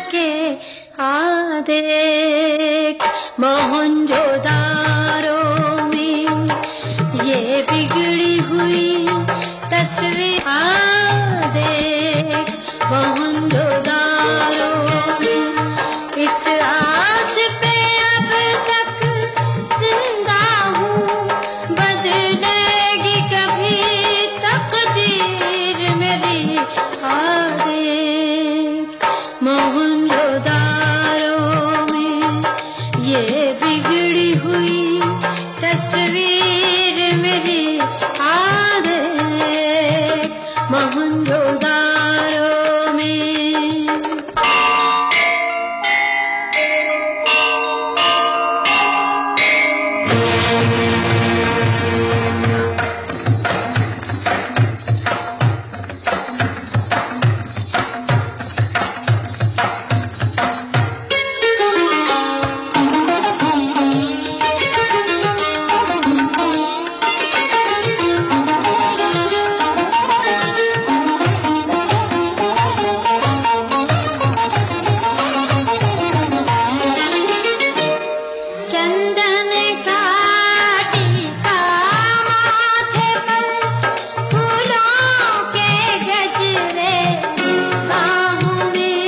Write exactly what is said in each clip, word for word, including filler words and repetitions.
के आ देख मोहनजोदारो में ये बिगड़ी हुई तस्वीर आ देख मोहनजोदारो में इस आस पे अब तक जिंदा हूँ बदलेगी कभी तकदीर मेरी आ देख मोहनजोदारो में ये बिगड़ी हुई तस्वीर मेरी आ देख मोहनजोदारो में। चंदन का टीका माथे पर फूलों के गजरे बाहों में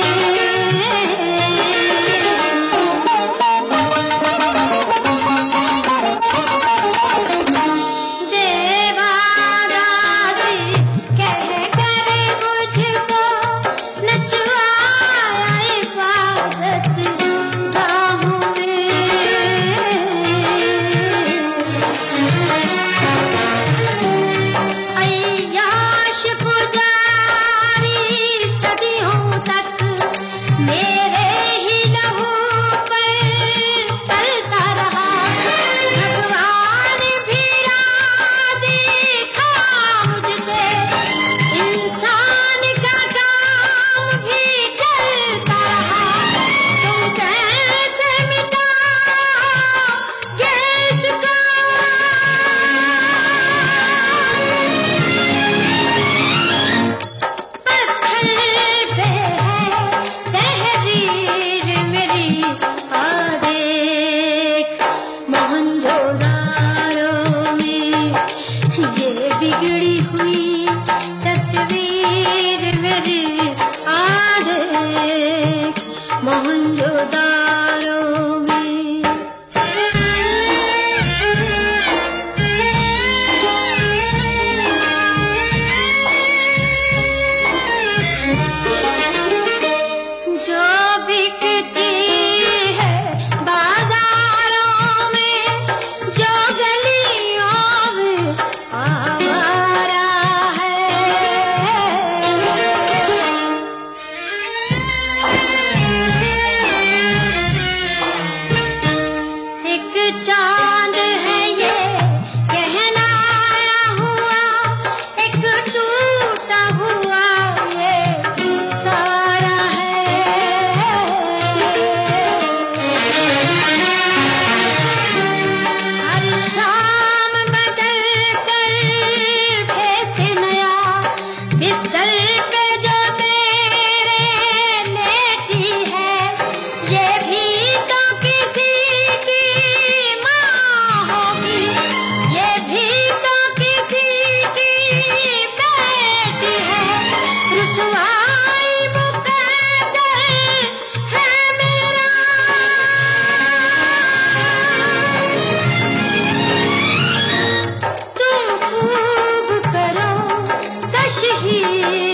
देवादासी कह कर मुझको नचवाया इबादत गाहों में अय्याश पुजारी सदियों तक मेरे ही लहू पर चलता रहा भगवान भी राजी था मुझसे इंसान का काम भी चलता रहा तुम कैसे मिटाओगे इसको पत्थर पे है तहरीर मेरी आ देख मोहनजोदारो में ये बिगड़ी हुई तस्वीर मेरी आ देख मोहनजोदारो में। जो बिकती है बाजारों में जो गलियों में आवारा है एक चांद है ये कहनाया हुआ एक टूटा हुआ ये तारा है हर शाम बदल कर भेस नया बिस्तर पे जो मेरे लेटी है ये भी तो किसी की माँ होगी ये भी तो किसी की बेटी है रुसवाई मुकद्दर है मेरा तुम खूब करो तशहीर